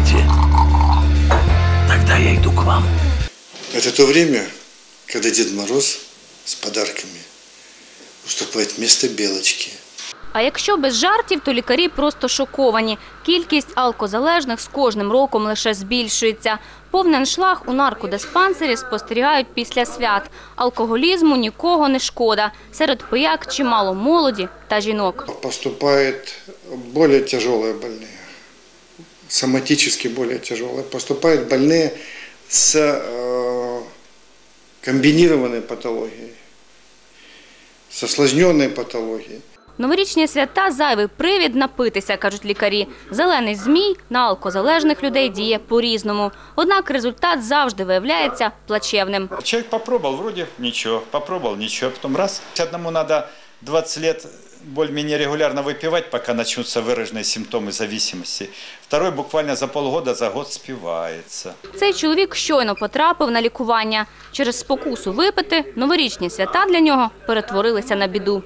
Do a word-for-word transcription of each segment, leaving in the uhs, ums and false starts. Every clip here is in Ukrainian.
хотите, тогда я иду к вам. Это то время, когда Дед Мороз с подарками уступает место Белочке. А якщо без жартів, то лікарі просто шоковані. Кількість алкозалежних з кожним роком лише збільшується. Повний аншлаг у наркодиспансері спостерігають після свят. Алкоголізму нікого не шкода. Серед пияк чимало молоді та жінок. Поступают более тяжелые больные, соматически более тяжелые. Поступают больные с э, комбинированной патологией, с осложненной патологией. Новорічні свята – зайвий привід напитися, кажуть лікарі. Зелений змій на алкозалежних людей діє по-різному. Однак результат завжди виявляється плачевним. Человек попробовал, вроде ничего, попробовал ничего, потом раз. Одному надо двадцать лет более-менее регулярно выпивать, пока начнутся выраженные симптомы зависимости. Второй буквально за полгода, за год спивается. Цей чоловік щойно потрапив на лікування. Через спокусу випити новорічні свята для нього перетворилися на біду.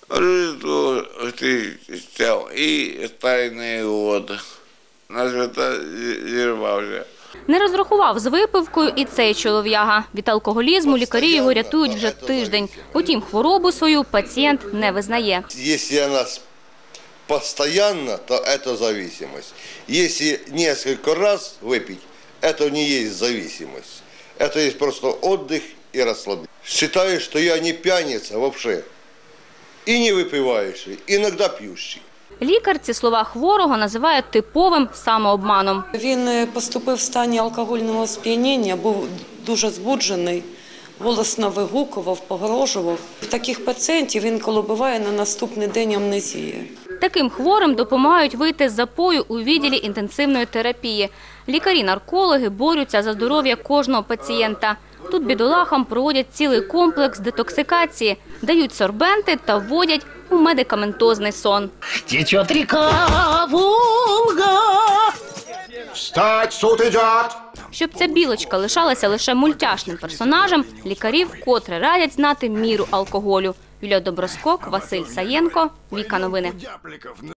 И тайный год. На свята зірвався. Не розрахував з випивкою і цей чолов'яга. Від алкоголізму лікарі його рятують вже тиждень. Утім, хворобу свою пацієнт не визнає. Якщо вона постійно, то це залежність. Якщо кілька разів випити, це не є залежність. Це є просто відпочинок і розслаблення. Вважаю, що я не п'яниця взагалі. І не випиваючий, іноді п'ющий. Лікар ці слова хворого називає типовим самообманом. Він поступив в стані алкогольного сп'яніння, був дуже збуджений, голосно вигукував, погрожував. В таких пацієнтів інколи буває на наступний день амнезія. Таким хворим допомагають вийти з запою у відділі інтенсивної терапії. Лікарі-наркологи борються за здоров'я кожного пацієнта. Тут бідолахам проводять цілий комплекс детоксикації, дають сорбенти та вводять у медикаментозний сон. Течет река Волга. Встать, суд идет! Щоб ця білочка лишалася лише мультяшним персонажем, лікарі вкотре радять знати міру алкоголю. Юлія Доброскок, Василь Саєнко, Віка Новини.